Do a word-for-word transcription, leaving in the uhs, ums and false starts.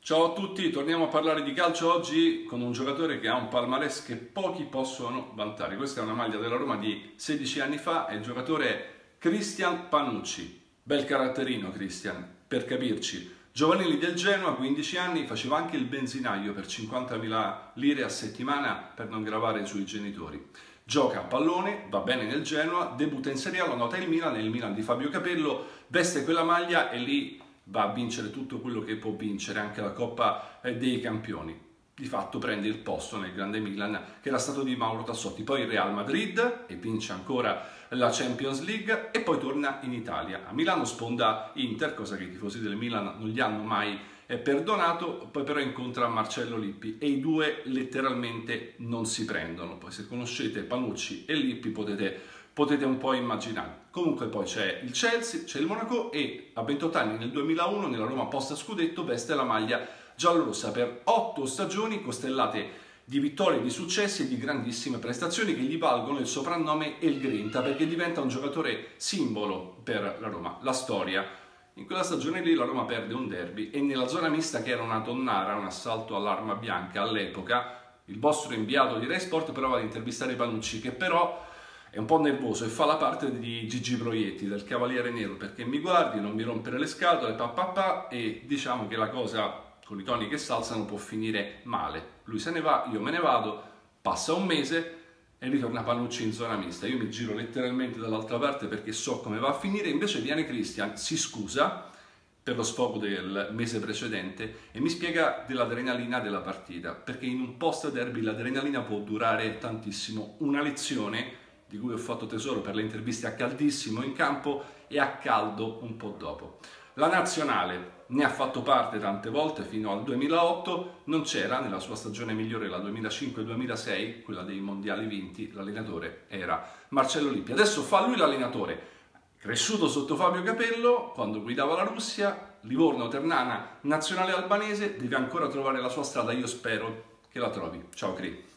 Ciao a tutti, torniamo a parlare di calcio oggi con un giocatore che ha un palmarès che pochi possono vantare. Questa è una maglia della Roma di sedici anni fa, è il giocatore Cristian Panucci. Bel caratterino Cristian, per capirci. Giovanili del Genoa, quindici anni, faceva anche il benzinaio per cinquantamila lire a settimana per non gravare sui genitori. Gioca a pallone, va bene nel Genoa, debutta in Serie A, lo nota il Milan, il Milan di Fabio Capello, veste quella maglia e lì va a vincere tutto quello che può vincere, anche la Coppa dei Campioni. Di fatto prende il posto nel grande Milan che era stato di Mauro Tassotti, poi il Real Madrid e vince ancora la Champions League e poi torna in Italia. A Milano sponda Inter, cosa che i tifosi del Milan non gli hanno mai perdonato, poi però incontra Marcello Lippi e i due letteralmente non si prendono. Poi se conoscete Panucci e Lippi potete potete un po' immaginare. Comunque poi c'è il Chelsea, c'è il Monaco e a ventotto anni nel duemilauno nella Roma post scudetto veste la maglia giallorossa per otto stagioni costellate di vittorie, di successi e di grandissime prestazioni che gli valgono il soprannome El Grinta perché diventa un giocatore simbolo per la Roma, la storia. In quella stagione lì la Roma perde un derby e nella zona mista che era una tonnara, un assalto all'arma bianca all'epoca, il vostro inviato di Rai Sport prova ad intervistare Panucci che però è un po' nervoso e fa la parte di Gigi Proietti, del Cavaliere Nero, perché mi guardi, non mi rompere le scatole, pa, pa, pa, e diciamo che la cosa con i toni che salzano può finire male. Lui se ne va, io me ne vado, passa un mese e ritorna Panucci in zona mista. Io mi giro letteralmente dall'altra parte perché so come va a finire, invece viene Cristian, si scusa per lo sfogo del mese precedente e mi spiega dell'adrenalina della partita, perché in un post derby l'adrenalina può durare tantissimo, una lezione di cui ho fatto tesoro per le interviste a caldissimo in campo e a caldo un po' dopo. La nazionale ne ha fatto parte tante volte fino al duemilaotto, non c'era nella sua stagione migliore la duemilacinque duemilasei, quella dei mondiali vinti, l'allenatore era Marcello Lippi. Adesso fa lui l'allenatore, cresciuto sotto Fabio Capello quando guidava la Russia, Livorno-Ternana, nazionale albanese, deve ancora trovare la sua strada, io spero che la trovi. Ciao Cri.